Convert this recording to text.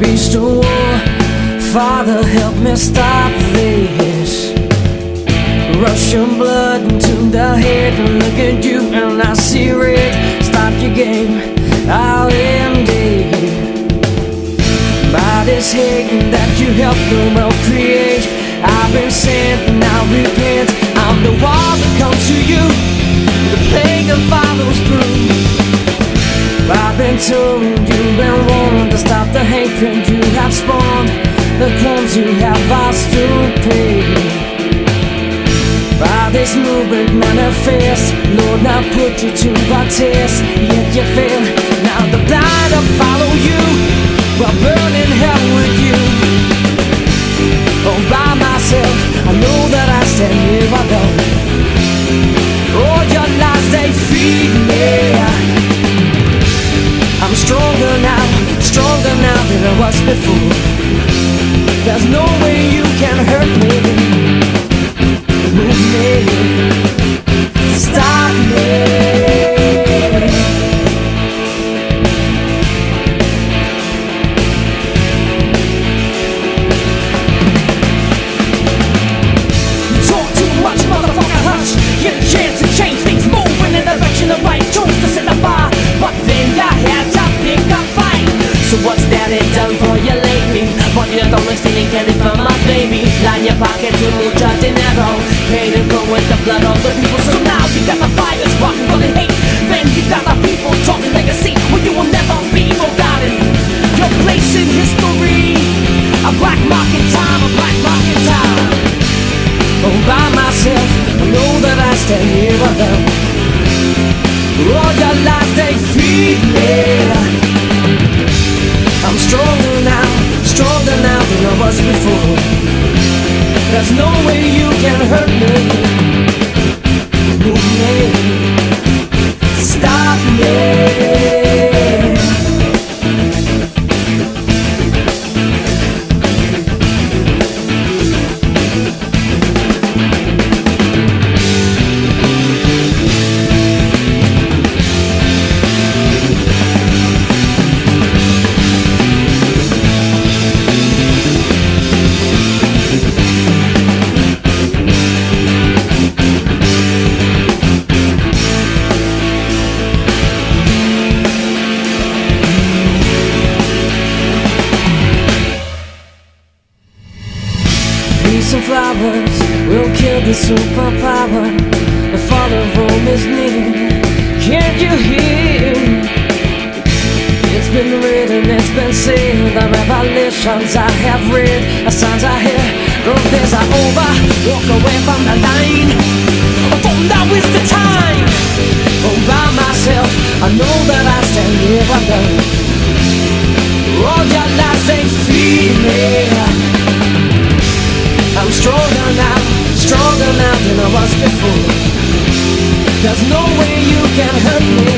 beast of war. Father, help me stop this. Russian blood into the head. Look at you and I see red. Stop your game, I'll end it. By this hate that you helped the world create, I've been sent and I repent. I'm the one that comes to you, the plague of follows through. I've been told you've been warned to stop the hatred you have spawned, the crimes you have lost to pay. By this movement manifest, Lord, now put you to a test. Yet you fail, now the blind will follow you, while burning hell with you. All by myself, I know that I stand here alone. All your lies, they feed me. I'm stronger now than I was before. There's no way you can hurt me, move me, stop me. Candy for my baby, line your pockets with mucho dinero, paid and go with the blood of the people. So now you got the fires rocking for the hate, then you got the people talking legacy, where you will never be forgotten. Your place in history, a black mark in time, a black mark in time. All by myself, I know that I stand here alone. All your lies, they feed me. I'm stronger now than I was before. There's no way you can hurt me, move me, stop me. Some flowers will kill the superpower. The fall of Rome is near. Can't you hear? It's been written, it's been said. The revelations I have read, the signs I hear, those days are over. Walk away from the line, for now is the time. All by myself, I know that I stand here alone. All your lies, they feed me. I'm stronger now than I was before. There's no way you can hurt me.